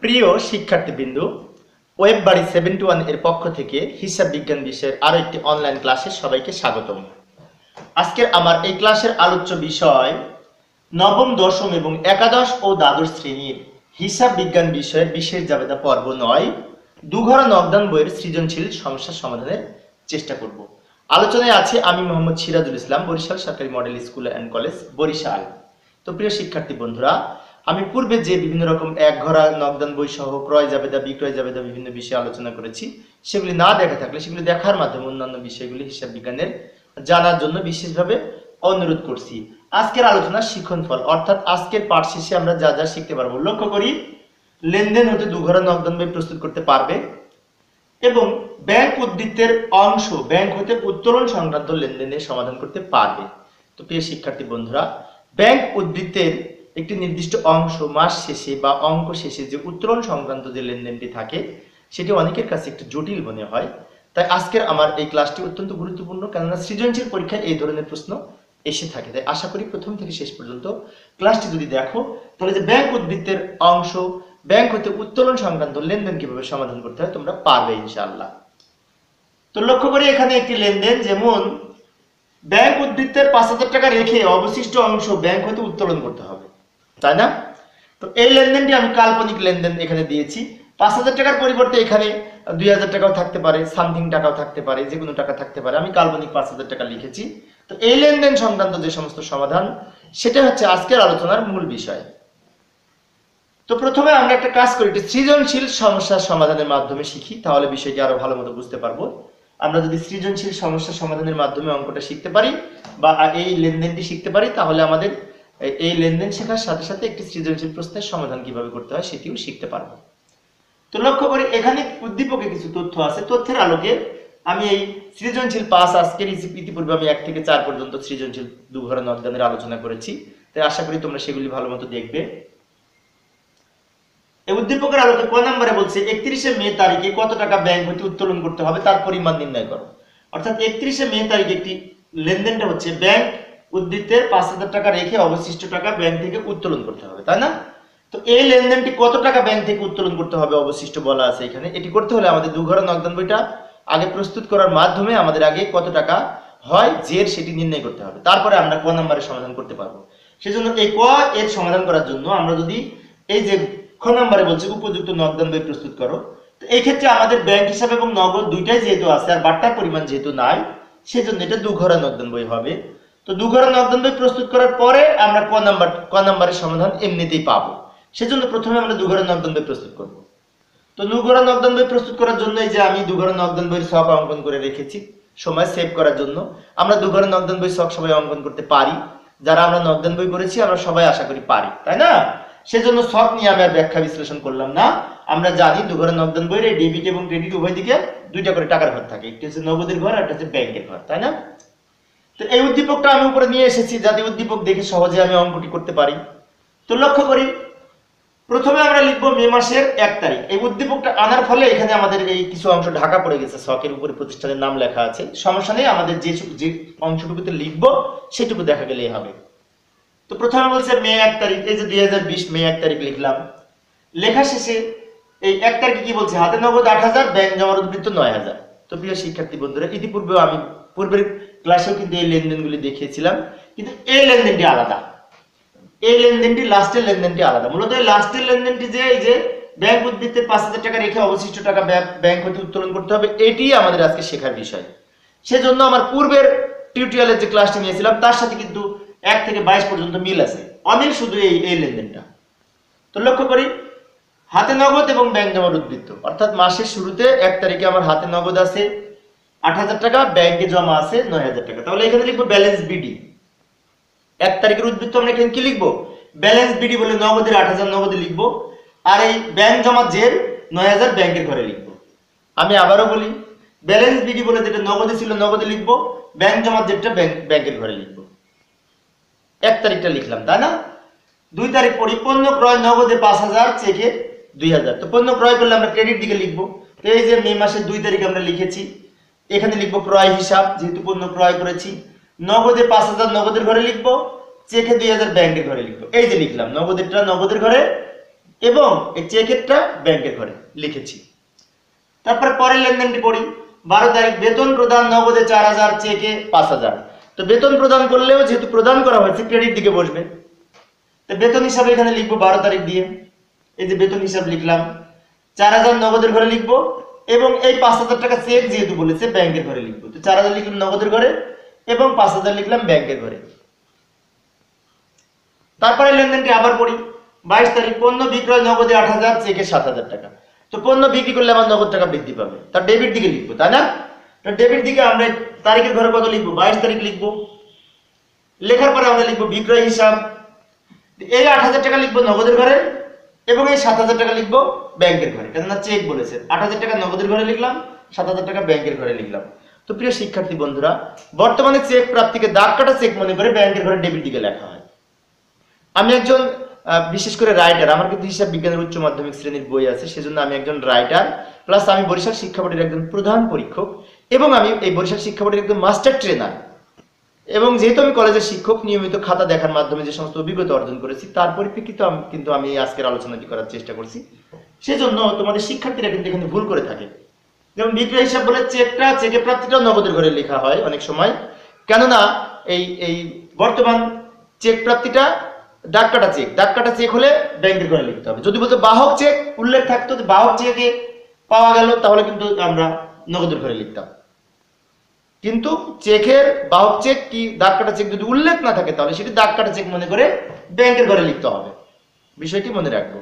প্রিয় শিক্ষার্থীবৃন্দ, ওয়েব বাড়ি 71 এর পক্ষ থেকে হিসাব বিজ্ঞান বিষয়ের আরো একটি অনলাইন ক্লাসে সবাইকে স্বাগতম। আজকের আমার এই ক্লাসের আলোচ্য বিষয় নবম, দশম এবং একাদশ ও দ্বাদশ শ্রেণীর হিসাব বিজ্ঞান বিষয়ের বিশেষ জাবেদা পর্ব 9 দুঘরা নকদান বইয়ের সৃজনশীল সমস্যা সমাধানের চেষ্টা করব। আলোচনায় আছে আমি মোহাম্মদ সিরাজুল ইসলাম, বরিশাল সরকারি model school and college, Barishal. তো প্রিয় শিক্ষার্থী বন্ধুরা, আমি পূর্বে যে বিভিন্ন রকম এক ঘরা নকদান বই সহ ক্রয় জাবেদা, বিক্রয় জাবেদা বিভিন্ন বিষয়ে আলোচনা করেছি, সেগুলি না দেখা থাকলে সেগুলি দেখার মাধ্যমে অন্যান্য বিষয়গুলি হিসাব বিজ্ঞানের জানার জন্য বিশেষভাবে অনুরোধ করছি। আজকের আলোচনা শিক্ষণফল, অর্থাৎ আজকের পাঠ শেষে আমরা যা যা শিখতে পারবো। লক্ষ্য করি, লেনদেন হতে দুঘরা নকদান বই প্রস্তুত করতে পারবে এবং ব্যাংক উদ্ধৃতের অংশ ব্যাংক হতে উত্তোলন সংক্রান্ত লেনদেনের সমাধান করতে পারবে। তো প্রিয় শিক্ষার্থী বন্ধুরা, ব্যাংক উদ্ধৃতের একটি নির্দিষ্ট অংশ মাস শেষে বা অঙ্ক শেষে যে উত্তোলন সংক্রান্ত যে লেনদেনটি থাকে, সেটি অনেকের কাছে একটু জটিল মনে হয়। তাই আজকের আমার এই ক্লাসটি অত্যন্ত গুরুত্বপূর্ণ, কেননা সৃজনশীল পরীক্ষায় এই ধরনের প্রশ্ন এসে থাকে। তাই আশা করি প্রথম থেকে শেষ পর্যন্ত ক্লাসটি যদি দেখো, তাহলে যে ব্যাংক উদ্ধৃতের অংশ ব্যাংক হতে উত্তোলন সংক্রান্ত লেনদেন কিভাবে সমাধান করতে হয় তোমরা পারবে ইনশাআল্লাহ। তো লক্ষ্য করি, এখানে একটি লেনদেন, যেমন ব্যাংক উদ্ধৃতের 5000 টাকা রেখে অবশিষ্ট অংশ ব্যাংক হতে উত্তোলন করতে হবে, তাই না? তো এই লেনদেনটি আমি কাল্পনিক লেনদেন এখানে দিয়েছি। 5000 টাকার পরিবর্তে এখানে 2000 টাকাও থাকতে পারে, সামথিং টাকাও থাকতে পারে, যে কোনো টাকা থাকতে পারে। আমি কাল্পনিক 5000 টাকা লিখেছি। তো এই লেনদেন সংক্রান্ত যে সমস্ত সমাধান, সেটা হচ্ছে আজকের আলোচনার মূল বিষয়। তো প্রথমে আমরা একটা কাজ করি, সৃজনশীল সমস্যার সমাধানের মাধ্যমে শিখি, তাহলে বিষয়টি আরো ভালো মতো বুঝতে পারবো। আমরা যদি সৃজনশীল সমস্যা সমাধানের মাধ্যমে অঙ্কটা শিখতে পারি বা এই লেনদেনটি শিখতে পারি, তাহলে আমাদের এই লেনদেন শেখার সাথে সাথে একটি সৃজনশীল প্রশ্নের সমাধান কিভাবে করতে হয় সেটিও শিখতে পারবো। তো লক্ষ্য করি, এখানে উদ্দীপকে কিছু তথ্য আছে। তথ্যের আলোকে আমি এই সৃজনশীল পাস, আজকের ইতিপূর্বে আমি 1 থেকে 4 পর্যন্ত সৃজনশীল দুঘরা নকদানের আলোচনা করেছি। তাই আশা করি তোমরা সেগুলি ভালো মতো দেখবে। এই উদ্দীপকের আলোকে ক নম্বরে বলছে 31শে মে তারিখে কত টাকা ব্যাংক হতে উত্তোলন করতে হবে তার পরিমাণ নির্ণয় করো। অর্থাৎ 31শে মে তারিখে একটি লেনদেনটা হচ্ছে ব্যাংক উদ্ধৃতের 5000 টাকা রেখে অবশিষ্ট টাকা ব্যাংক থেকে উত্তোলন করতে হবে, তাই না? তো এই লেনদেনটি কত টাকা ব্যাংক থেকে উত্তোলন করতে হবে অবশিষ্ট বলা আছে এখানে। এটি করতে হলে আমাদের দুঘরা নকদান বইটা আগে প্রস্তুত করার মাধ্যমে আমাদের আগে কত টাকা হয় জের সেটি নির্ণয় করতে হবে, তারপরে আমরা ক নম্বরের সমাধান করতে পারবো। সেজন্য এই ক এর সমাধান করার জন্য আমরা যদি এই যে খ নম্বরে বলছে উপযুক্ত নকদান বই প্রস্তুত করো, তো এই ক্ষেত্রে আমাদের ব্যাংক হিসাব এবং নগদ দুইটাই যেহেতু আছে আর বাট্টার পরিমাণ যেহেতু নাই, সেজন্য এটা দুঘরা নকদান বই হবে। তো দুঘরা নকদান বই প্রস্তুত করার পরে আমরা ক নম্বরের সমাধান এমনিতেই পাবো। সেজন্য প্রথমে আমরা দুঘরা নকদান বই প্রস্তুত করব। তো দুঘরা নকদান বই প্রস্তুত করার জন্য এই যে আমি দুঘরা নকদান বইয়ের ছক অঙ্কন করে রেখেছি সময় সেভ করার জন্য। আমরা দুঘরা নকদান বই ছক সবাই অঙ্কন করতে পারি, যারা আমরা নকদান বই করেছি আমরা সবাই আশা করি পারি, তাই না? সেজন্য ছক নিয়ে আমি আর ব্যাখ্যা বিশ্লেষণ করলাম না। আমরা জানি দুঘরা নকদান বইয়ের এই ডেবিট এবং ক্রেডিট উভয় দিকে দুইটা করে টাকার ঘর থাকে, একটি হচ্ছে নগদের ঘর আর একটা হচ্ছে ব্যাংকের ঘর, তাই না? তো এই উদ্দীপকটা আমি উপরে নিয়ে এসেছি যাতে উদ্দীপক দেখে সহজে আমি অঙ্কটি করতে পারি। তো লক্ষ্য করি, প্রথমে আমরা লিখবো মে মাসের 1 তারিখ। এই উদ্দীপকটা আনার ফলে এখানে আমাদের এই কিছু অংশ ঢাকা পড়ে গেছে, ছকের উপরে প্রতিষ্ঠানের নাম লেখা আছে, সমস্যা নেই, আমাদের যে অংশটুকুতে লিখবো সেটুকু দেখা গেলেই হবে। তো প্রথমে বলছে মে 1 তারিখ, এই যে 2020 মে 1 তারিখ লিখলাম। লেখা শেষে এই 1 তারিখে কি বলছে, হাতে নগদ 8000, ব্যাংক জমার উদ্বৃত্ত 9000। তো প্রিয় শিক্ষার্থী বন্ধুরা, ইতিপূর্বেও আমি পূর্বের ক্লাসেও কিন্তু এই লেনদেনগুলি দেখিয়েছিলাম, কিন্তু এই লেনদেনটি আলাদা, এই লেনদেনটি লাস্টের লেনদেনটি আলাদা। মূলত এই লাস্টের লেনদেনটি যে এই যে ব্যাংক উদ্ধৃতের 5000 টাকা রেখে অবশিষ্ট টাকা ব্যাংক হতে উত্তোলন করতে হবে, এটি আমাদের আজকে শেখার বিষয়। সেজন্য আমার পূর্বের টিউটোরিয়ালের যে ক্লাসটি নিয়েছিলাম তার সাথে কিন্তু 1 থেকে 22 পর্যন্ত মিল আছে, অমিল শুধু এই লেনদেনটা। তো লক্ষ্য করি, হাতে নগদ এবং ব্যাংক জমার উদ্বৃত্ত, অর্থাৎ মাসের শুরুতে 1 তারিখে আমার হাতে নগদ আছে 8000 টাকা, ব্যাংকে জমা আছে 9000 টাকা। তাহলে এখানে লিখবো ব্যালেন্স বিডি। 1 তারিখের উদ্বৃত্ত আমরা এখানে কি লিখবো, ব্যালেন্স বিডি বলে নগদের 8000 নগদে লিখবো, আর এই ব্যাংক জমা জের 9000 ব্যাংকের ঘরে লিখবো। আমি আবারও বলি, ব্যালেন্স বিডি বলে যেটা নগদে ছিল নগদে লিখবো, ব্যাংক জমা যেটা ব্যাংকের ঘরে লিখবো। 1 তারিখটা লিখলাম, তাই না? 2 তারিখ পড়ি, পণ্য ক্রয় নগদে 5000, চেকে 2000। তো পণ্য ক্রয় করলে আমরা ক্রেডিট দিকে লিখবো। তো এই যে মে মাসের 2 তারিখ আমরা লিখেছি, এখানে লিখবো ক্রয় হিসাব, যেহেতু পণ্য ক্রয় করেছি। নগদে 5000 নগদের ঘরে লিখবো, চেকে 2000 ব্যাংকের ঘরে লিখবো। এই যে লিখলাম, নগদেরটা নগদের ঘরে, এবং এই চেকেরটা ব্যাংকের ঘরে লিখেছি। তারপর পরের লেনদেনটি পড়ি। 12 তারিখ বেতন প্রদান নগদে 4000, চেকে 5000। তো বেতন প্রদান করলেও যেহেতু প্রদান করা হয়েছে ক্রেডিট দিকে বসবে, তো বেতন হিসাবে এখানে লিখবো 12 তারিখ দিয়ে, এই যে বেতন হিসাব লিখলাম। 4000 নগদের ঘরে লিখবো এবং এই 5000 টাকা চেক যেহেতু বলেছে ব্যাংকের ঘরে লিখবো, তো 4000 লিখলাম নগদের ঘরে এবং 5000 লিখলাম ব্যাংকের ঘরে। তারপরে লেনদেনটি আবার পড়ি। 22 তারিখ পণ্য বিক্রয় নগদে 8000, চেকে 7000 টাকা। তো পণ্য বিক্রি করলে আমার নগদ টাকা বৃদ্ধি পাবে, তার ডেবিট দিকে লিখবো, তাই না? তো ডেবিট দিকে আমরা তারিখের ঘরে কত লিখবো? 22 তারিখ লিখবো। লেখার পরে আমরা লিখবো বিক্রয় হিসাব। এই 8000 টাকা লিখবো নগদের ঘরে এবং এই 7000 টাকা লিখবো ব্যাংকের ঘরে, কেননা চেক বলেছে। 8000 টাকা নগদের ঘরে লিখলাম, 7000 টাকা ব্যাংকের ঘরে লিখলাম। তো প্রিয় শিক্ষার্থী বন্ধুরা, বর্তমানে চেক প্রাপ্তিকে দাগ কাটা চেক মনে করে ব্যাংকের ঘরে ডেবিট দিকে লেখা হয়। আমি একজন বিশেষ করে রাইটার, আমার কিন্তু হিসাব বিজ্ঞানের উচ্চ মাধ্যমিক শ্রেণীর বই আছে, সেজন্য আমি একজন রাইটার, প্লাস আমি বরিশাল শিক্ষা বোর্ডের একজন প্রধান পরীক্ষক এবং আমি এই বরিশাল শিক্ষা বোর্ডের একজন মাস্টার ট্রেনার। এবং যেহেতু আমি কলেজের শিক্ষক, নিয়মিত খাতা দেখার মাধ্যমে যে সমস্ত অভিজ্ঞতা অর্জন করেছি তার পরিপ্রেক্ষিতে কিন্তু আমি আজকের আলোচনাটি করার চেষ্টা করছি। সেজন্য তোমাদের শিক্ষার্থীরা কিন্তু এখানে ভুল করে থাকে। যেমন বিক্রয় হিসাব বলে চেকের প্রাপ্তিটাও নগদের ঘরে লেখা হয় অনেক সময়, কেননা এই বর্তমান চেক প্রাপ্তিটা দাগ কাটা চেক হলে ব্যাংকের ঘরে লিখতে হবে। যদি বলতো বাহক চেক উল্লেখ থাকতো, বাহক চেকে পাওয়া গেল, তাহলে কিন্তু আমরা নগদের ঘরে লিখতাম। কিন্তু চেকের বাহক চেক কি দাগ কাটা চেক যদি উল্লেখ না থাকে তাহলে সেটি দাগ কাটা চেক মনে করে ব্যাংকের ঘরে লিখতে হবে, বিষয়টি মনে রাখবো।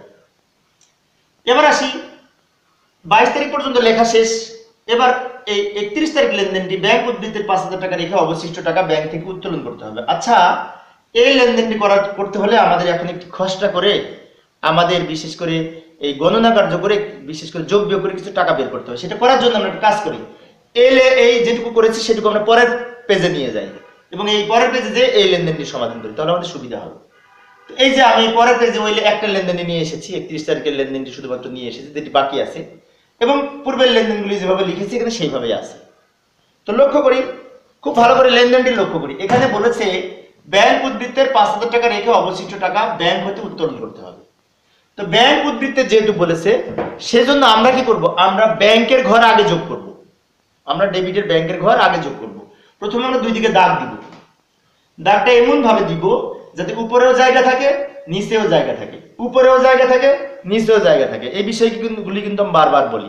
এবার আসি, 22 তারিখ পর্যন্ত লেখা শেষ। এবার এই 31 তারিখ লেনদেনটি ব্যাংক উদ্বৃত্তের 5000 টাকা রেখে অবশিষ্ট টাকা ব্যাংক থেকে উত্তোলন করতে হবে। আচ্ছা, এই লেনদেনটি করতে হলে আমাদের এখন একটি খসড়া করে আমাদের বিশেষ করে এই গণনা কার্য করে বিশেষ করে যোগ বিয়োগ করে কিছু টাকা বের করতে হবে। সেটা করার জন্য আমরা একটা কাজ করি, এই যেটুকু করেছি সেটুকু আমরা পরের পেজে নিয়ে যাই এবং এই পরের পেজে যে এই লেনদেনটি সমাধান করি, তাহলে আমাদের সুবিধা হবে। তো এই যে আমি পরের পেজে ওই একটা লেনদেনটি নিয়ে এসেছি, 31 তারিখের লেনদেনটি শুধুমাত্র নিয়ে এসেছি, যেটি বাকি আছে, এবং পূর্বের লেনদেনগুলি যেভাবে লিখেছি এখানে সেইভাবেই আছে। তো লক্ষ্য করি, খুব ভালো করে লেনদেনটি লক্ষ্য করি। এখানে বলেছে ব্যাংক উদ্বৃত্তের 5000 টাকা রেখে অবশিষ্ট টাকা ব্যাংক হতে উত্তোলন করতে হবে। তো ব্যাংক উদ্বৃত্তের যেহেতু বলেছে সেজন্য আমরা কি করব, আমরা ব্যাংকের ঘর আগে যোগ করব। আমরা ডেবিটের ব্যাংকের ঘর আগে যোগ করব। প্রথমে আমরা দুই দিকে দাগ দিব। দাগটা এমন ভাবে দিব যাতে উপরেও জায়গা থাকে নিচেও জায়গা থাকে, উপরেও জায়গা থাকে নিচেও জায়গা থাকে। এই বিষয়গুলি কিন্তু আমি বারবার বলি।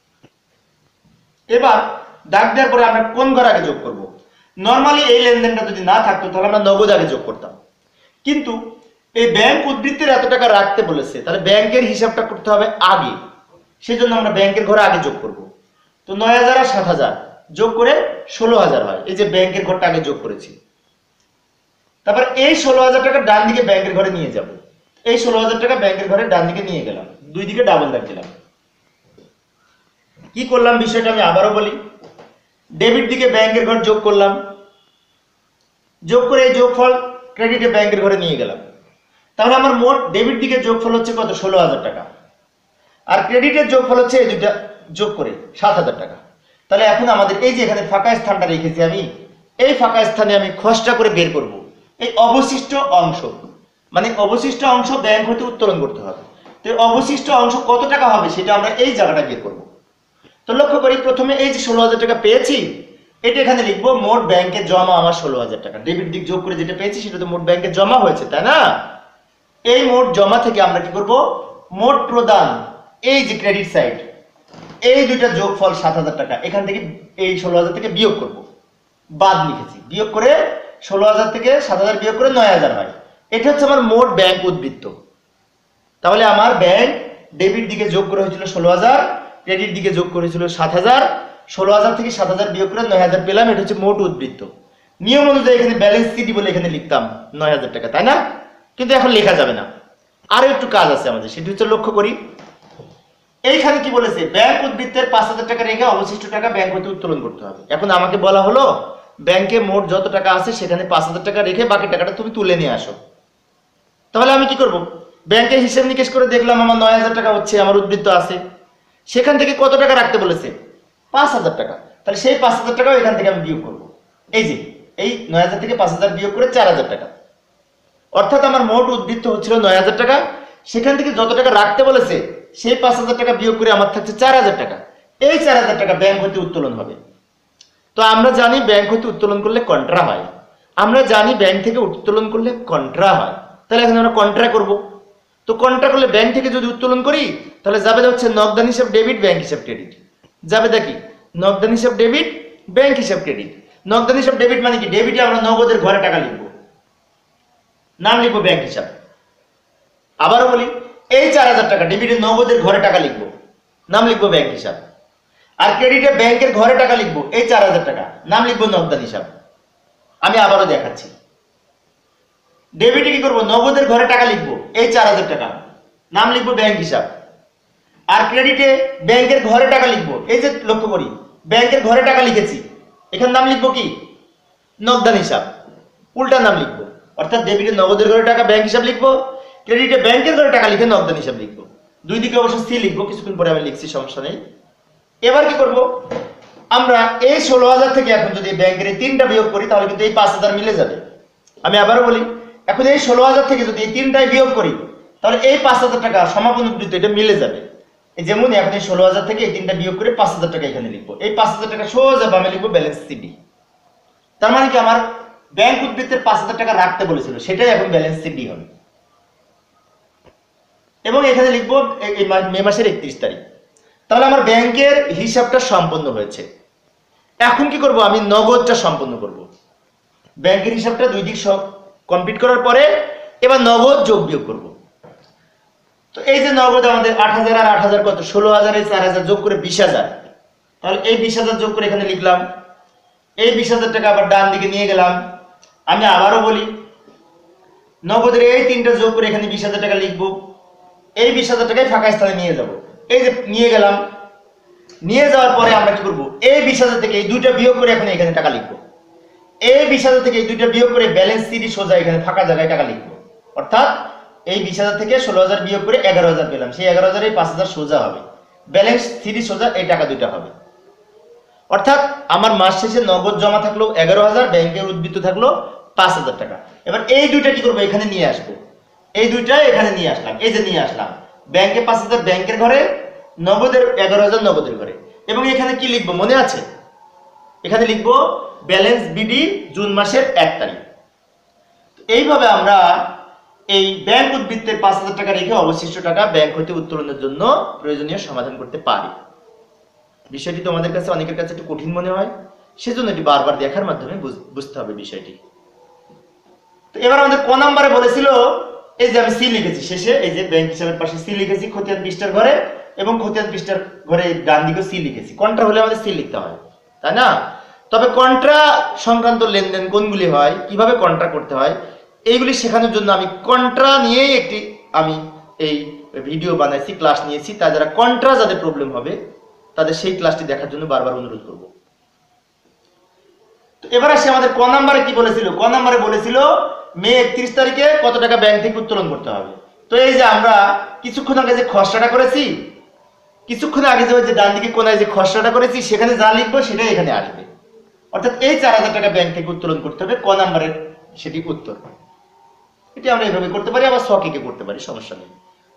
এবার দাগ দেওয়ার পরে আমরা কোন ঘর আগে যোগ করব? নরমালি এই লেনদেনটা যদি না থাকতো তাহলে আমরা নগদ আগে যোগ করতাম, কিন্তু এই ব্যাংক উদ্বৃত্তের এত টাকা রাখতে বলেছে, তাহলে ব্যাংকের হিসাবটা করতে হবে আগে, সেজন্য আমরা ব্যাংকের ঘরে আগে যোগ করব। তো 9000 আর 7000 যোগ করে 16000 হয়, এই যে ব্যাংকের ঘরটা আগে যোগ করেছি। তারপর এই 16000 টাকা ডান দিকে ব্যাংকের ঘরে নিয়ে যাব। এই 16000 টাকা ব্যাংকের ঘরে ডান দিকে নিয়ে গেলাম, দুই দিকে ডাবল দাগ দিলাম। কি করলাম বিষয়টা আমি আবারও বলি। ডেবিট দিকে ব্যাংকের ঘর যোগ করলাম, যোগ করে এই যোগফল ক্রেডিটে ব্যাংকের ঘরে নিয়ে গেলাম। তাহলে আমার মোট ডেবিট দিকে যোগফল হচ্ছে কত? 16000 টাকা, আর ক্রেডিটের যোগফল হচ্ছে এই দুইটা যোগ করে 7000 টাকা। তাহলে এখন আমাদের এই যে এখানে ফাঁকা স্থানটা রেখেছি আমি, এই ফাঁকা স্থানে আমি খসড়া করে বের করব এই অবশিষ্ট অংশ, মানে অবশিষ্ট অংশ ব্যাংক হতে উত্তোলন করতে হবে। তো অবশিষ্ট অংশ কত টাকা হবে সেটা আমরা এই জায়গাটা বের করব। তো লক্ষ্য করি, প্রথমে এই যে 16000 টাকা পেয়েছি এটা এখানে লিখবো মোট ব্যাংকে জমা আমার 16000 টাকা। ডেবিট দিক যোগ করে যেটা পেয়েছি সেটা তো মোট ব্যাংকে জমা হয়েছে, তাই না? এই মোট জমা থেকে আমরা কি করব, মোট প্রদান, এই যে ক্রেডিট সাইড, এই দুইটা যোগফল 7000 টাকা, এখান থেকে এই 16000 থেকে বিয়োগ করব। বাদ লিখেছি, বিয়োগ করে 16000 থেকে 7000 বিয়োগ করে 9000 হয়। এটা হচ্ছে আমার মোট ব্যাংক উদ্বৃত্ত। তাহলে আমার ব্যাংক ডেবিট দিকে যোগ করে হয়েছিল 16000, ক্রেডিট দিকে যোগ করেছিল 7000, 16000 থেকে 7000 বিয়োগ করে 9000 পেলাম। এটা হচ্ছে মোট উদ্বৃত্ত। নিয়ম অনুযায়ী এখানে ব্যালেন্স সিটি বলে এখানে লিখতাম 9000 টাকা, তাই না? কিন্তু এখন লেখা যাবে না, আরো একটু কাজ আছে আমাদের, সেটি হচ্ছে লক্ষ্য করি এইখানে কি বলেছে, ব্যাংক উদ্বৃত্তের 5000 টাকা রেখে অবশিষ্ট টাকা ব্যাংক হতে উত্তোলন করতে হবে। এখন আমাকে বলা হলো ব্যাংকে মোট যত টাকা আছে সেখানে 5000 টাকা রেখে বাকি টাকাটা তুমি তুলে নিয়ে আসো। তাহলে আমি কি করব, ব্যাংকের হিসাব নিকেশ করে দেখলাম আমার 9000 টাকা হচ্ছে, আমার উদ্বৃত্ত আছে, সেখান থেকে কত টাকা রাখতে বলেছে? 5000 টাকা। তাহলে সেই 5000 টাকাও এখান থেকে আমি বিয়োগ করব। এই যে এই 9000 থেকে 5000 বিয়োগ করে 4000 টাকা, অর্থাৎ আমার মোট উদ্বৃত্ত হচ্ছিল 9000 টাকা, সেখান থেকে যত টাকা রাখতে বলেছে সেই 5,000 টাকা বিয়োগ করে আমার থাকছে 4,000 টাকা। এই 4,000 টাকা ব্যাংক হতে উত্তোলন হবে। তো আমরা জানি ব্যাংক হতে উত্তোলন করলে কন্ট্রা হয়, আমরা জানি ব্যাংক থেকে উত্তোলন করলে কন্ট্রা হয়। তাহলে এখন আমরা কন্ট্রা করব। তো কন্ট্রা করলে ব্যাংক থেকে যদি উত্তোলন করি তাহলে যাবে হচ্ছে নগদান হিসাব ডেবিট, ব্যাংক হিসাব ক্রেডিট। যাবে দেখি নগদান হিসাব ডেবিট, ব্যাংক হিসাব ক্রেডিট। নগদান হিসাব ডেবিট মানে কি? ডেবিটে আমরা নগদের ঘরে টাকা লিখবো, নাম লিখবো ব্যাংক হিসাব। আবারও বলি, এই 4,000 টাকা ডেবিটে নগদের ঘরে টাকা লিখবো, নাম লিখবো ব্যাংক হিসাব। আর ক্রেডিটে ব্যাংকের ঘরে টাকা লিখবো, এই 4,000 টাকা, নাম লিখবো নগদান হিসাব। আমি আবারও দেখাচ্ছি, ডেবিটে কি করবো? নগদের ঘরে টাকা লিখবো, এই 4,000 টাকা, নাম লিখবো ব্যাংক হিসাব। আর ক্রেডিটে ব্যাংকের ঘরে টাকা লিখবো, এই যে লক্ষ্য করি ব্যাংকের ঘরে টাকা লিখেছি, এখানে নাম লিখবো কি? নগদান হিসাব। উল্টা নাম লিখবো, অর্থাৎ ডেবিটে নগদের ঘরে টাকা ব্যাংক হিসাব লিখবো, ক্রেডিটে ব্যাংকের ঘরে টাকা লিখে নগদান হিসাব লিখবো। দুই দিকে অবশ্য সি লিখবো, কিছুক্ষণ পরে আমি লিখছি, সমস্যা নেই। এবার কি করব? আমরা এই 16,000 থেকে এখন যদি ব্যাংকের এই 3টা বিয়োগ করি তাহলে কিন্তু এই 5,000 মিলে যাবে। আমি আবারও বলি, এখন এই 16,000 থেকে যদি এই 3টাই বিয়োগ করি তাহলে এই 5,000 টাকা সমাপন উদ্ধৃত এটা মিলে যাবে। এই যেমন এখন এই 16,000 থেকে এই 3টা বিয়োগ করে 5,000 টাকা এখানে লিখবো, এই 5,000 টাকা সোজা বামে লিখবো ব্যালেন্স সিডি। তার মানে কি আমার ব্যাংক উদ্বৃত্তের 5,000 টাকা রাখতে বলেছিল, সেটাই এখন ব্যালেন্স সিডি হবে। এবং এখানে লিখবো এই মে মাসের 31 তারিখ। তাহলে আমার ব্যাংকের হিসাবটা সম্পন্ন হয়েছে। এখন কি করব? আমি নগদটা সম্পন্ন করব। ব্যাংকের হিসাবটা দুই দিক সব কমপ্লিট করার পরে এবার নগদ যোগ বিয়োগ করব। তো এই যে নগদ আমাদের 8,000 আর 8,000 কত? 16,000, এই 4,000 যোগ করে 20,000। তাহলে এই 20,000 যোগ করে এখানে লিখলাম, এই 20,000 টাকা আবার ডান দিকে নিয়ে গেলাম। আমি আবারও বলি, নগদের এই 3টা যোগ করে এখানে 20,000 টাকা লিখবো, এই 20,000 টাকায় ফাঁকা স্থানে নিয়ে যাব। এই যে নিয়ে গেলাম, নিয়ে যাওয়ার পরে আমরা কি করব? এই 20,000 থেকে এই দুইটা বিয়োগ করে এখন এখানে টাকা লিখবো, এই 20,000 থেকে এই দুইটা বিয়োগ করে ব্যালেন্স সিডি সোজা এখানে ফাঁকা জায়গায় টাকা লিখবো। অর্থাৎ এই 20,000 থেকে 16,000 বিয়োগ করে 11,000 পেলাম, সেই 11,000 এই 5,000 সোজা হবে, ব্যালেন্স সিডি সোজা এই টাকা দুইটা হবে। অর্থাৎ আমার মাস শেষে নগদ জমা থাকলো 11,000, ব্যাংকের উদ্বৃত্ত থাকলো 5,000 টাকা। এবার এই দুইটা কি করবো? এখানে নিয়ে আসবো, এই দুইটা এখানে নিয়ে আসলাম, এই যে নিয়ে আসলাম, ব্যাংকে 5,000 ব্যাংকের ঘরে, নগদের 11,000 নগদের ঘরে। এবং এখানে কি লিখবো মনে আছে? এখানে লিখবো ব্যালেন্স বিডি জুন মাসের 1 তারিখ। এইভাবে আমরা এই ব্যাংক উদ্বৃত্তের 5,000 টাকা রেখে অবশিষ্ট টাকা ব্যাংক হতে উত্তোলনের জন্য প্রয়োজনীয় সমাধান করতে পারি। বিষয়টি তোমাদের কাছে অনেকের কাছে একটু কঠিন মনে হয়, সেজন্য এটি বারবার দেখার মাধ্যমে বুঝতে হবে বিষয়টি। তো এবার আমাদের ক নাম্বারে বলেছিল, এই যে আমি সি লিখেছি শেষে, এই যে ব্যাংক হিসাবের পাশে সি লিখেছি খতিয়ান পৃষ্ঠার ঘরে, এবং খতিয়ান পৃষ্ঠার ঘরে ডান দিকে সি লিখেছি। কন্ট্রা হলে আমাদের সি লিখতে হয়, তাই না? তবে কন্ট্রা সংক্রান্ত লেনদেন কোনগুলি হয়, কিভাবে কন্ট্রা করতে হয়, এইগুলি শেখানোর জন্য আমি কন্ট্রা নিয়েই একটি আমি এই ভিডিও বানাইছি, ক্লাস নিয়েছি। তাই যারা কন্ট্রা যাদের প্রবলেম হবে তাদের সেই ক্লাসটি দেখার জন্য বারবার অনুরোধ করব। তো এবার আসে আমাদের ক নাম্বারে কি বলেছিল? ক নাম্বারে বলেছিল মে 31 তারিখে কত টাকা ব্যাংক থেকে উত্তোলন করতে হবে। তো এই যে আমরা কিছুক্ষণ আগে যে খসড়াটা করেছি, কিছুক্ষণ আগে যে ডান দিকে কোনায় যে খসড়াটা করেছি, সেখানে যা লিখবো সেটাই এখানে আসবে। অর্থাৎ এই 4,000 টাকা ব্যাংক থেকে উত্তোলন করতে হবে, ক নাম্বারের সেটি উত্তর। এটি আমরা এইভাবে করতে পারি, আবার সকিকে করতে পারি, সমস্যা নেই।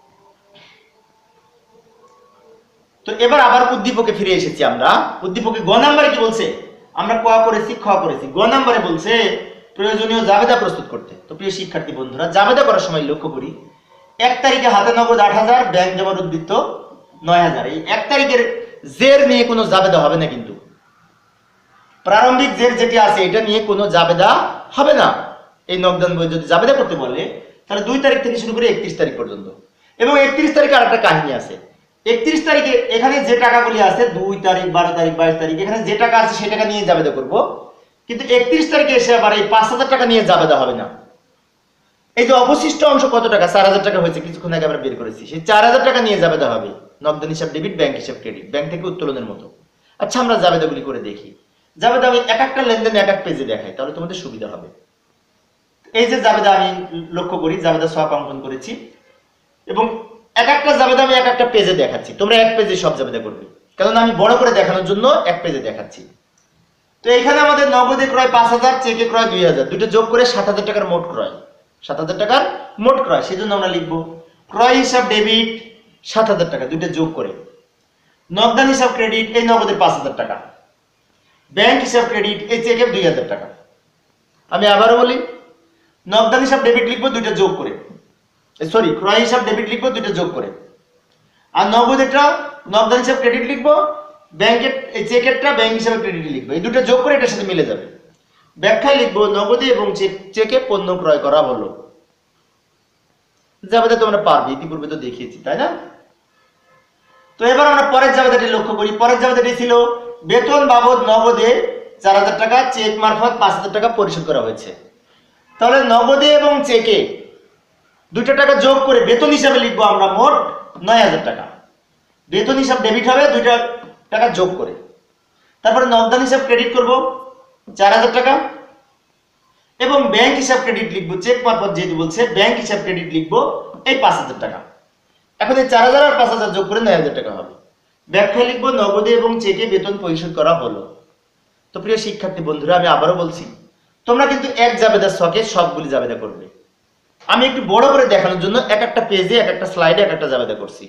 তো এবার আবার উদ্দীপকে ফিরে এসেছি আমরা। উদ্দীপকে গ নাম্বারে কি বলছে? আমরা ক করেছি, খ করেছি, গ নাম্বারে বলছে প্রয়োজনীয় জাবেদা প্রস্তুত করতে। তো প্রিয় শিক্ষার্থী বন্ধুরা, জাবেদা করার সময় লক্ষ্য করি 1 তারিখে হাতে নগদ 8,000, ব্যাংক জমার উদ্বৃত্ত 9,000। এই 1 তারিখের জের নিয়ে কোনো জাবেদা হবে না, কিন্তু প্রারম্ভিক জের যেটি আছে এটা নিয়ে কোনো জাবেদা হবে না। এই নগদান বই যদি জাবেদা করতে বলে তাহলে 2 তারিখ থেকে শুরু করে 31 তারিখ পর্যন্ত। এবং 31 তারিখে আরেকটা কাহিনী আছে। 31 তারিখে এখানে যে টাকাগুলি আছে 2 তারিখ, 12 তারিখ, 22 তারিখ, এখানে যে টাকা আছে সেই টাকা নিয়ে জাবেদা করব। কিন্তু 31 তারিখে এসে আবার এই 5,000 টাকা নিয়ে জাবেদা হবে না। এই যে অবশিষ্ট অংশ কত টাকা? 4,000 টাকা হয়েছে, কিছুক্ষণ আগে আমরা বের করেছি। সেই 4,000 টাকা নিয়ে জাবেদা হবে, নগদান হিসাব ডেবিট, ব্যাংক হিসাব ক্রেডিট, ব্যাংক থেকে উত্তোলনের মতো। আচ্ছা, আমরা জাবেদাগুলি করে দেখি। জাবেদা আমি এক একটা লেনদেন এক এক পেজে দেখাই, তাহলে তোমাদের সুবিধা হবে। এই যে জাবেদা আমি লক্ষ্য করি, জাবেদা ছক অঙ্কন করেছি এবং এক একটা জাবেদা আমি এক একটা পেজে দেখাচ্ছি। তোমরা এক পেজে সব জাবেদা করবে, কারণ আমি বড় করে দেখানোর জন্য এক পেজে দেখাচ্ছি। তো এখানে আমাদের নগদে ক্রয় 5,000, চেকে ক্রয় 2,000, দুটো যোগ করে 7,000 টাকার মোট ক্রয়, 7,000 টাকার মোট ক্রয়। সেজন্য আমরা লিখবো ক্রয় হিসাব ডেবিট 7,000 টাকা, দুইটা যোগ করে। নগদান হিসাব ক্রেডিট, এই নগদের 5,000 টাকা। ব্যাংক হিসাব ক্রেডিট, এই চেকের 2,000 টাকা। আমি আবারও বলি, নগদান হিসাব ডেবিট লিখবো দুইটা যোগ করে, সরি ক্রয় হিসাব ডেবিট লিখবো দুইটা যোগ করে, আর নগদেরটা নগদান হিসাব ক্রেডিট লিখবো, ব্যাংকের এই চেকেরটা ব্যাংক হিসাবে ক্রেডিট লিখবো, এই দুটো যোগ করে এটার সাথে মিলে যাবে। ব্যাখ্যায় লিখবো নগদে এবং চেকে পণ্য ক্রয় করা হলো। জাবেদা তোমরা পারবে, ইতিপূর্বে তো দেখিয়েছি, তাই না? তো এবার আমরা পরের জাবেদাটি লক্ষ্য করি। পরের জাবেদাটি ছিল বেতন বাবদ নগদে 4,000 টাকা, চেক মারফত 5,000 টাকা পরিশোধ করা হয়েছে। তাহলে নগদে এবং চেকে দুইটা টাকা যোগ করে বেতন হিসাবে লিখবো আমরা মোট 9,000 টাকা। বেতন হিসাব ডেবিট হবে দুইটা টাকা যোগ করে। তারপরে নগদান হিসাব ক্রেডিট করব 4,000 টাকা, এবং ব্যাংক হিসাব ক্রেডিট লিখবো, চেক মারফত যেহেতু বলছে ব্যাংক হিসাব ক্রেডিট লিখবো এই 5,000 টাকা। এখন এই 4,000 আর 5,000 যোগ করে 9,000 টাকা হবে। ব্যাখ্যা লিখবো নগদে এবং চেকে বেতন পরিশোধ করা হলো। তো প্রিয় শিক্ষার্থী বন্ধুরা, আমি আবারও বলছি, তোমরা কিন্তু এক জাবেদার ছকে সবগুলি জাবেদা করবে। আমি একটু বড় করে দেখানোর জন্য এক একটা পেজে এক একটা স্লাইডে এক একটা জাবেদা করছি।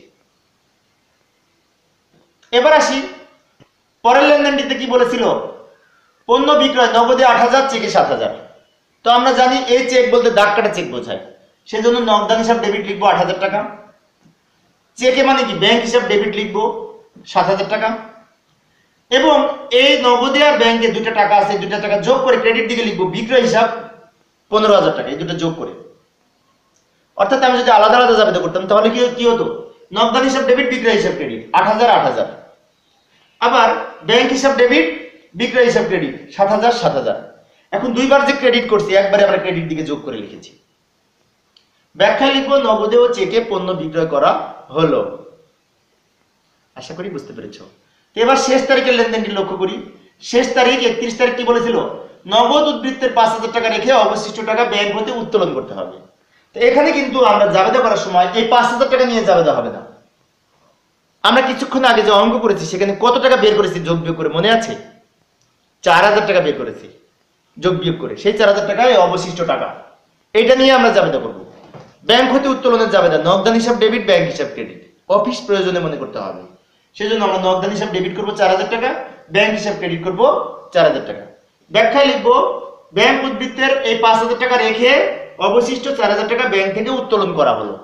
এবার আসি পরের লেনদেনটিতে কি বলেছিল, পণ্য বিক্রয় নগদে 8,000, চেকে 7,000। তো আমরা জানি এই চেক বলতে দাগ কাটা চেক বোঝায়, সেজন্য নগদান হিসাব ডেবিট লিখবো 8,000 টাকা, চেকে মানে কি ব্যাংক হিসাব ডেবিট লিখবো 7,000 টাকা, এবং এই নগদে আর ব্যাংকে দুইটা টাকা আছে, দুইটা টাকা যোগ করে ক্রেডিট দিকে লিখবো বিক্রয় হিসাব 15,000 টাকা, এই দুটো যোগ করে। অর্থাৎ আমি যদি আলাদা আলাদা জাবেদা করতাম তাহলে কি হতো, নগদান হিসাব ডেবিট বিক্রয় হিসাব ক্রেডিট 8,000 8,000, আবার ব্যাংক হিসাব ডেবিট বিক্রয় হিসাব ক্রেডিট 7,000 7,000। এখন দুইবার যে ক্রেডিট করছি একবারে আমরা ক্রেডিট দিকে যোগ করে লিখেছি। ব্যাখ্যায় লিখবো নগদে ও চেকে পণ্য বিক্রয় করা হলো। আশা করি বুঝতে পেরেছো। এবার শেষ তারিখের লেনদেনটি লক্ষ্য করি। শেষ তারিখ 31 তারিখ কি বলেছিল, নগদ উদ্বৃত্তের 5,000 টাকা রেখে অবশিষ্ট টাকা ব্যাংক হতে উত্তোলন করতে হবে। তো এখানে কিন্তু আমরা জাবেদা করার সময় এই 5,000 টাকা নিয়ে জাবেদা হবে না। আমরা কিছুক্ষণ আগে যে অঙ্ক করেছি সেখানে কত টাকা বের করেছি যোগ বিয়োগ করে, মনে আছে? 4,000 টাকা বের করেছি যোগ বিয়োগ করে, সেই 4,000 টাকা এই অবশিষ্ট টাকা, এটা নিয়ে আমরা জাবেদা করব। ব্যাংক হতে উত্তোলনের জাবেদা নগদান হিসাব ডেবিট, ব্যাংক হিসাব ক্রেডিট, অফিস প্রয়োজনে মনে করতে হবে। সেজন্য আমরা নগদান হিসাব ডেবিট করব 4,000 টাকা, ব্যাংক হিসাব ক্রেডিট করব 4,000 টাকা। ব্যাখ্যায় লিখবো ব্যাংক উদ্বৃত্তের এই 5,000 টাকা রেখে অবশিষ্ট 4,000 টাকা ব্যাংক থেকে উত্তোলন করা হলো।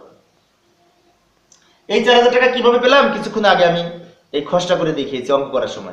এই 4,000 টাকা কিভাবে পেলাম কিছুক্ষণ আগে আমি এই খসড়া করে দেখিয়েছি অঙ্ক করার সময়।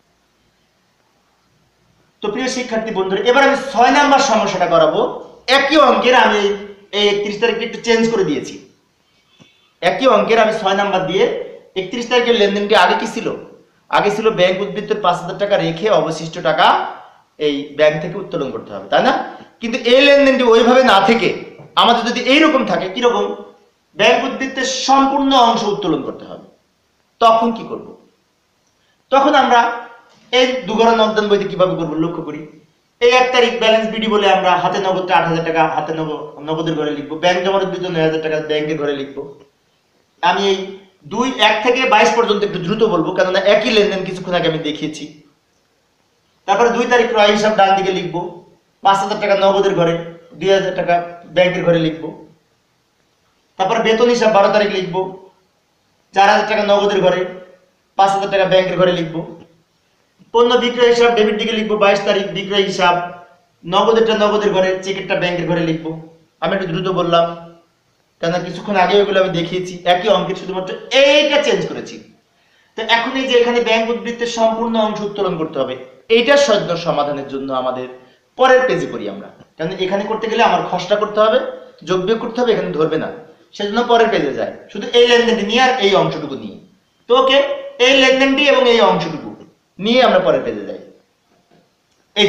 তো প্রিয় শিক্ষার্থী বন্ধুরা, এবার আমি 6 নাম্বার সমস্যাটা করাবো। একই অঙ্কের আমি এই 31 তারিখে একটু চেঞ্জ করে দিয়েছি। একই অঙ্কের আমি 6 নাম্বার দিয়ে 31 তারিখের লেনদেনটি আগে কি ছিল, আগে ছিল ব্যাংক উদ্বৃত্তের 5,000 টাকা রেখে অবশিষ্ট টাকা এই ব্যাংক থেকে উত্তোলন করতে হবে, তাই না? কিন্তু এই লেনদেনটি ওইভাবে না থেকে আমাদের যদি এইরকম থাকে, কিরকম, ব্যাংক উদ্বৃত্তের সম্পূর্ণ অংশ উত্তোলন করতে হবে, তখন কি করব? তখন আমরা এই দুগড়া নগদান বইতে কিভাবে করবো লক্ষ্য করি। এই 1 তারিখ ব্যালেন্স বিডি বলে আমরা হাতে নগদটা 8,000 টাকা হাতে নগদের ঘরে লিখবো, ব্যাংক জমার উদ্বৃত্ত 9,000 টাকা ব্যাংকের ঘরে লিখবো। আমি এই 1 থেকে 22 পর্যন্ত একটু দ্রুত বলবো, কেননা একই লেনদেন কিছুক্ষণ আগে আমি দেখিয়েছি। তারপরে 2 তারিখ ক্রয় হিসাব ডান দিকে লিখবো, 5,000 টাকা নগদের ঘরে, 2,000 টাকা ব্যাংকের ঘরে লিখবো। তারপর বেতন হিসাব 12 তারিখ লিখবো, 4,000 টাকা নগদের ঘরে, 5,000 টাকা ব্যাংকের ঘরে লিখবো। পণ্য বিক্রয় হিসাব ডেবিট দিকে লিখবো 22 তারিখ, বিক্রয় হিসাব নগদেরটা নগদের ঘরে, চেকেরটা ব্যাংকের ঘরে লিখবো। আমি একটু দ্রুত বললাম কেন কিছুক্ষণ আগে ওইগুলো আমি দেখিয়েছি, একই অঙ্কের শুধুমাত্র এইটা চেঞ্জ করেছি। তো এখন এই যে এখানে ব্যাংক উদ্বৃত্তের সম্পূর্ণ অংশ উত্তোলন করতে হবে, এইটার সদ্য সমাধানের জন্য আমাদের পরের পেজে করি আমরা, কারণ এখানে করতে গেলে আমার খসড়া করতে হবে, যোগ বিয়োগ করতে হবে, এখানে ধরবে না, সেজন্য পরের পেজে যায় শুধু এই লেনদেনটি নিয়ে আর এই অংশটুকু নিয়ে। তো ওকে, এই লেনদেনটি এবং এই অংশটুকু নিয়ে আমরা পরের পেজে যাই। এই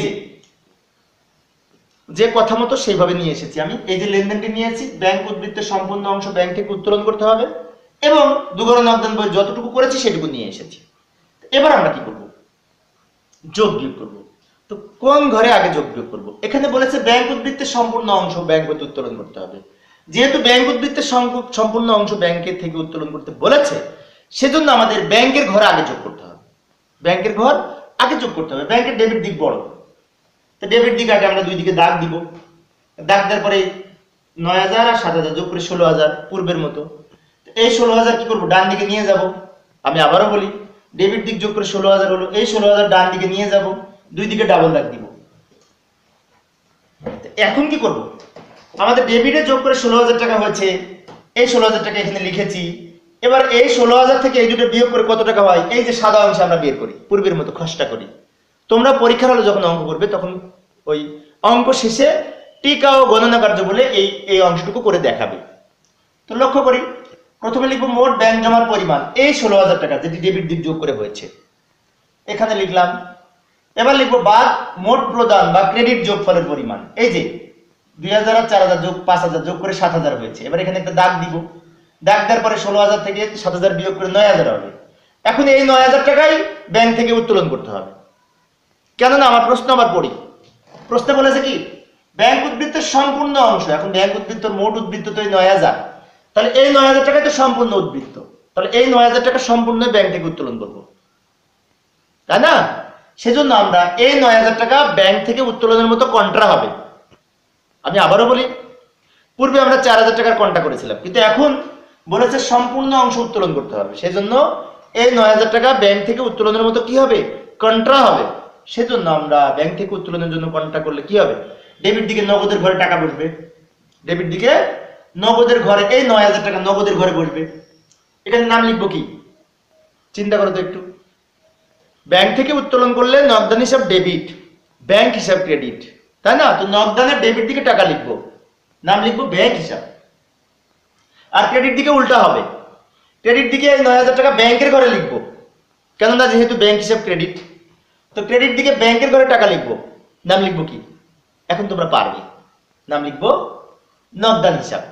যে কথা মতো সেইভাবে নিয়ে এসেছি আমি, এই যে লেনদেনটি নিয়েছি, ব্যাংক উদ্বৃত্তের সম্পূর্ণ অংশ ব্যাংক থেকে উত্তোলন করতে হবে এবং দুগড়া নগদান বই যতটুকু করেছি সেটুকু নিয়ে এসেছি। এবার আমরা কি করব, যোগ বিয়োগ করব। তো কোন ঘরে আগে যোগ বিয়োগ করব? এখানে বলেছে ব্যাংক উদ্বৃত্তের সম্পূর্ণ অংশ ব্যাংক হতে উত্তোলন করতে হবে। যেহেতু ব্যাংক উদ্বৃত্তের সম্পূর্ণ অংশ ব্যাংকের থেকে উত্তোলন করতে বলেছে, সেজন্য আমাদের ব্যাংকের ঘরে আগে যোগ করতে হবে, ব্যাংকের ঘর আগে যোগ করতে হবে। ব্যাংকের ডেবিট দিক বড়, তো ডেবিট দিক আগে আমরা দুই দিকে দাগ দিব। দাগ দেওয়ার পরে 9,000 আর 7,000 যোগ করে 16,000 পূর্বের মতো। এই 16,000 কি করবো, ডান দিকে নিয়ে যাব। আমি আবারও বলি, ডেবিট দিক যোগ করে 16,000 হলো, এই 16,000 ডান দিকে নিয়ে যাব, দুই দিকে ডাবল দাগ দিব। এখন কি করব, আমাদের ডেবিটে যোগ করে 16,000 টাকা হয়েছে, এই 16,000 টাকা এখানে লিখেছি। এবার এই 16,000 থেকে এই দুটো বিয়োগ করে কত টাকা হয়, এই যে সাদা অংশে আমরা বের করি, পূর্বের মতো খসটা করি। তোমরা পরীক্ষার হলে যখন অঙ্ক করবে তখন ওই অঙ্ক শেষে টিকা ও গণনা কার্য বলে এই অংশটুকু করে দেখাবে। তো লক্ষ্য করি, প্রথমে লিখবো মোট ব্যাংক জমার পরিমাণ, এই 16,000 টাকা যেটি ডেবিট দিক যোগ করে হয়েছে, এখানে লিখলাম। এবার লিখবো বাদ মোট প্রদান বা ক্রেডিট যোগফলের পরিমাণ, এই যে 2,000 আর 4,000 যোগ 5,000 যোগ করে 7,000 হয়েছে। এবার এখানে একটা দাগ দিব, দাগ দেওয়ার পরে 16,000 থেকে 7,000 বিয়োগ করে 9,000 হবে। এখন এই 9,000 টাকাই ব্যাংক থেকে উত্তোলন করতে হবে। কেননা আমার প্রশ্ন আবার পড়ি, প্রশ্নে বলেছে কি ব্যাংক উদ্বৃত্তের সম্পূর্ণ অংশ, এখন ব্যাংক উদ্বৃত্তর মোট উদ্বৃত্ত তো এই 9,000, তাহলে এই 9,000 টাকাই তো সম্পূর্ণ উদ্বৃত্ত, তাহলে এই 9,000 টাকা সম্পূর্ণ ব্যাংক থেকে উত্তোলন করবো, তাই না? সেজন্য আমরা এই 9,000 টাকা ব্যাংক থেকে উত্তোলনের মতো কন্ট্রা হবে। আমি আবারও বলি, পূর্বে আমরা 4,000 টাকার কন্ট্রা করেছিলাম, কিন্তু এখন বলেছে সম্পূর্ণ অংশ উত্তোলন করতে হবে, সেজন্য এই 9,000 টাকা ব্যাংক থেকে উত্তোলনের মতো কি হবে, কন্ট্রা হবে। সেজন্য আমরা ব্যাংক থেকে উত্তোলনের জন্য কন্ট্রা করলে কি হবে, ডেবিট দিকে নগদের ঘরে টাকা বসবে, ডেবিট দিকে নগদের ঘরে এই 9,000 টাকা নগদের ঘরে বসবে। এখানে নাম লিখবো কি, চিন্তা করো তো একটু। ব্যাংক থেকে উত্তোলন করলে নগদান হিসাব ডেবিট, ব্যাংক হিসাব ক্রেডিট, তাই না? তো নগদানের ডেবিট দিকে টাকা লিখবো, নাম লিখবো ব্যাংক হিসাব। আর ক্রেডিট দিকে উল্টা হবে, ক্রেডিট দিকে এই 9,000 টাকা ব্যাংকের ঘরে লিখবো, কেননা যেহেতু ব্যাংক হিসাব ক্রেডিট, তো ক্রেডিট দিকে ব্যাংকের ঘরে টাকা লিখবো, নাম লিখবো কি, এখন তোমরা পারবে, নাম লিখবো নগদান হিসাব।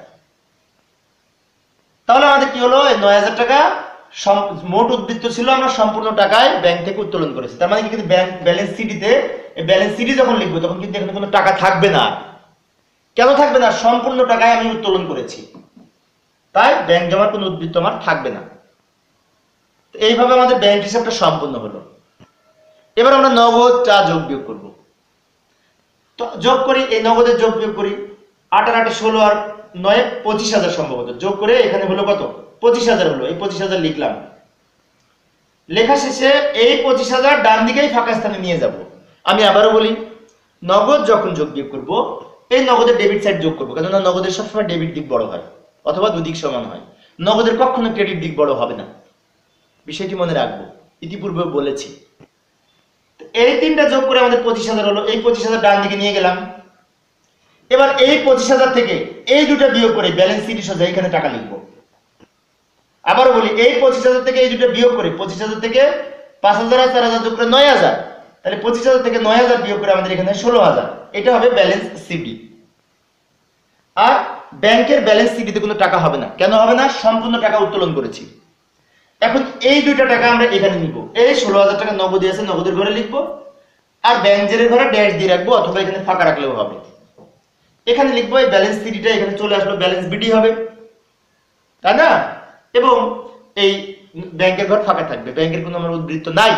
তাহলে আমাদের কি হলো, এই 9,000 টাকা মোট উদ্বৃত্ত ছিল, আমরা সম্পূর্ণ টাকায় ব্যাংক থেকে উত্তোলন করেছি। তার মানে কিন্তু ব্যাংক ব্যালেন্স সিটিতে, ব্যালেন্স সিটি যখন লিখবো তখন কিন্তু এখানে কোনো টাকা থাকবে না। কেন থাকবে না, সম্পূর্ণ টাকায় আমি উত্তোলন করেছি, তাই ব্যাংক জমার কোনো উদ্বৃত্ত আমার থাকবে না। এইভাবে আমাদের ব্যাংক হিসাবটা সম্পূর্ণ হলো। এবার আমরা নগদটা যোগ বিয়োগ করবো। তো যোগ করি, এই নগদের যোগ বিয়োগ করি, 8 আর 8 16 আর 9 25,000 সম্ভবত যোগ করে এখানে হলো কত, 25,000 হলো। এই 25,000 লিখলাম, লেখা শেষে এই 25,000 ডান দিকেই ফাঁকা স্থানে নিয়ে যাব। আমি আবারও বলি, নগদ যখন যোগ বিয়োগ করবো এই নগদের ডেবিট সাইড যোগ করবো, কেননা নগদের সবসময় ডেবিট দিক বড় হয় অথবা দুদিক সমান হয়, নগদের কখনো ক্রেডিট দিক বড় হবে না, বিষয়টি মনে রাখবো, ইতিপূর্বে বলেছি। এই তিনটা যোগ করে আমাদের 25,000 হলো, এই 25,000 ডান দিকে নিয়ে গেলাম। এবার এই 25,000 থেকে এই দুটো বিয়োগ করে ব্যালেন্স সিটি সোজা এখানে টাকা লিখবো। আবারও বলি, এই 25,000 থেকে এই দুটো বিয়োগ করে, 25,000 থেকে 5,000 আর 4,000 যোগ করে 9,000, তাহলে 25,000 থেকে 9,000 বিয়োগ করে আমাদের এখানে 16,000, এটা হবে ব্যালেন্স সিটি। আর ব্যাংকের ব্যালেন্স সিটিতে কোনো টাকা হবে না, কেন হবে না, সম্পূর্ণ টাকা উত্তোলন করেছি। এখন এই দুইটা টাকা আমরা এখানে নিব, এই 16,000 টাকা নগদে আছে, নগদের ঘরে লিখবো, আর ব্যাংকের ঘরে ড্যাশ দিয়ে রাখবো, অথবা এখানে ফাঁকা রাখলেও হবে। এখানে লিখবো এই ব্যালেন্স সিটিটা এখানে চলে আসলো, ব্যালেন্স বিডি হবে, তাই না? এবং এই ব্যাংকের ঘর ফাঁকা থাকবে, ব্যাংকের কোনো আমার উদ্বৃত্ত নাই।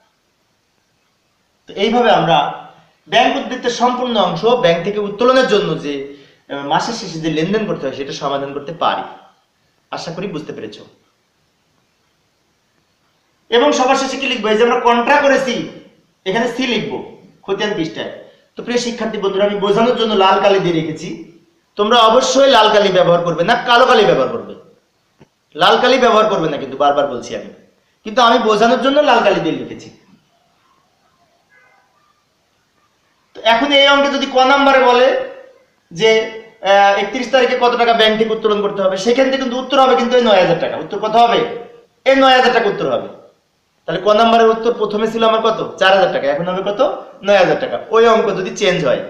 তো এইভাবে আমরা ব্যাংক উদ্বৃত্তের সম্পূর্ণ অংশ ব্যাংক থেকে উত্তোলনের জন্য যে মাসের শেষে যে লেনদেন করতে হয় সেটা সমাধান করতে পারি। আশা করি বুঝতে পেরেছো। এবং সবার শেষে কি লিখবো, এই যে আমরা কন্ট্রা করেছি এখানে সি লিখবো খতিয়ান পৃষ্ঠায়। তো প্রিয় শিক্ষার্থী বন্ধুরা, আমি বোঝানোর জন্য লাল কালি দিয়ে রেখেছি, তোমরা অবশ্যই লাল কালি ব্যবহার করবে না, কালো কালি ব্যবহার করবে। লাল কালি ব্যবহার করবে না কিন্তু, বারবার বলছি আমি, কিন্তু আমি বোঝানোর জন্য লাল কালি দিয়ে লিখেছি। তো এখন এই অঙ্কে যদি ক নাম্বারে বলে যে 31 তারিখে কত টাকা ব্যাংক থেকে উত্তোলন করতে হবে, সেখান থেকে কিন্তু উত্তর হবে কিন্তু এই 9,000 টাকা। উত্তর কত হবে, এই 9,000 টাকা উত্তর হবে। তাহলে ক নাম্বারের উত্তর প্রথমে ছিল আমার কত, 4,000 টাকা, এখন হবে কত, 9,000 টাকা। ওই অঙ্ক যদি চেঞ্জ হয়।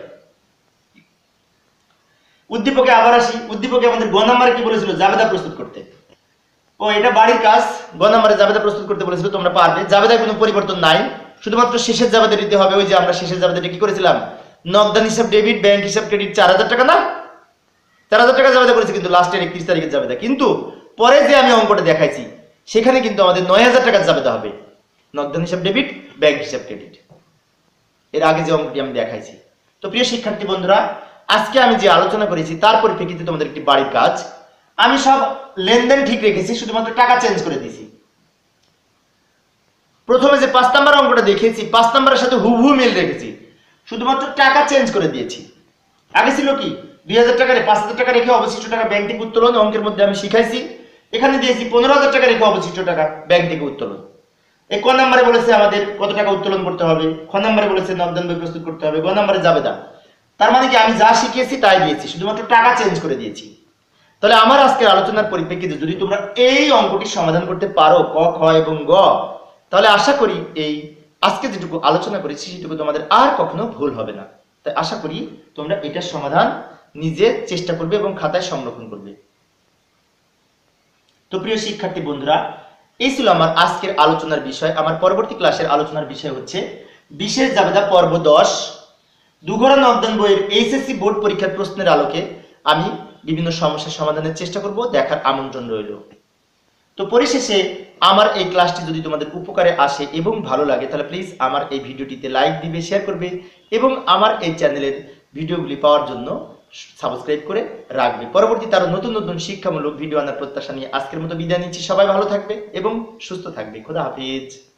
উদ্দীপকে আবার আসি, উদ্দীপকে আমাদের গ নাম্বারে কি বলেছিল, জাবেদা প্রস্তুত করতে। ও এটা বাড়ির কাজ, গ নাম্বারে জাবেদা প্রস্তুত করতে বলেছিল, তোমরা পারবে। জাবেদায় কোনো পরিবর্তন নাই, শুধুমাত্র শেষের জাবেদা দিতে হবে। ওই যে আমরা শেষের জাবেদাটা কি করেছিলাম, নগদান হিসাব ডেবিট, ব্যাংক হিসাব ক্রেডিট, 4,000 টাকা না, 4,000 টাকা জাবেদা করেছি কিন্তু লাস্টের 31 তারিখের জাবেদা। কিন্তু পরে যে আমি অঙ্কটা দেখাইছি সেখানে কিন্তু আমাদের 9,000 টাকার জাবেদা হবে, নগদান হিসাব ডেবিট, ব্যাংক হিসাব ক্রেডিট, এর আগে যে অঙ্কটি আমি দেখাইছি। তো প্রিয় শিক্ষার্থী বন্ধুরা, আজকে আমি যে আলোচনা করেছি তার পরিপ্রেক্ষিতে তোমাদের একটি বাড়ির কাজ, আমি সব লেনদেন ঠিক রেখেছি, শুধুমাত্র টাকা চেঞ্জ করে দিয়েছি। প্রথমে যে 5 নাম্বার অঙ্কটা দেখিয়েছি 5 নাম্বারের সাথে হুবহু মিল রেখেছি, শুধুমাত্র টাকা চেঞ্জ করে দিয়েছি। আগে ছিল কি 2000 টাকা 5000 টাকা রেখে অবশিষ্ট টাকা ব্যাংক থেকে উত্তোলন, অঙ্কের মধ্যে আমি শিখাইছি। এখানে দিয়েছি 15000 টাকা রেখে অবশিষ্ট টাকা ব্যাংক থেকে উত্তোলন। এই ক নম্বরে বলেছে আমাদের কত টাকা উত্তোলন করতে হবে, খ নম্বরে বলেছে নগদান বই প্রস্তুত করতে হবে, গ নম্বরে জাবেদা। তার মানে কি আমি যা শিখিয়েছি তাই দিয়েছি, শুধুমাত্র টাকা চেঞ্জ করে দিয়েছি। তাহলে আমার আজকের আলোচনার পরিপ্রেক্ষিতে যদি তোমরা এই অঙ্কটি সমাধান করতে পারো ক, খ এবং গ, তাহলে আশা করি এই আজকে যেটুকু আলোচনা করেছি সেটুকু তোমাদের আর কখনো ভুল হবে না। তাই আশা করি তোমরা এটার সমাধান নিজে চেষ্টা করবে এবং খাতায় সংরক্ষণ করবে। তো প্রিয় শিক্ষার্থী বন্ধুরা, এই ছিল আমার আজকের আলোচনার বিষয়। আমার পরবর্তী ক্লাসের আলোচনার বিষয় হচ্ছে বিশেষ জাবেদা পর্ব 10, দুঘরা নগদান বইয়ের এইচএসসি বোর্ড পরীক্ষার প্রশ্নের আলোকে আমি বিভিন্ন সমস্যার সমাধানের চেষ্টা করব, দেখার আমন্ত্রণ রইল। তো পরিশেষে আমার এই ক্লাসটি যদি তোমাদের উপকারে আসে এবং ভালো লাগে তাহলে প্লিজ আমার এই ভিডিওটিতে লাইক দিবে, শেয়ার করবে এবং আমার এই চ্যানেলের ভিডিওগুলি পাওয়ার জন্য সাবস্ক্রাইব করে রাখবে। পরবর্তীতে আরো নতুন নতুন শিক্ষামূলক ভিডিও আনার প্রত্যাশা নিয়ে আজকের মতো বিদায় নিচ্ছি। সবাই ভালো থাকবে এবং সুস্থ থাকবে। খোদা হাফিজ।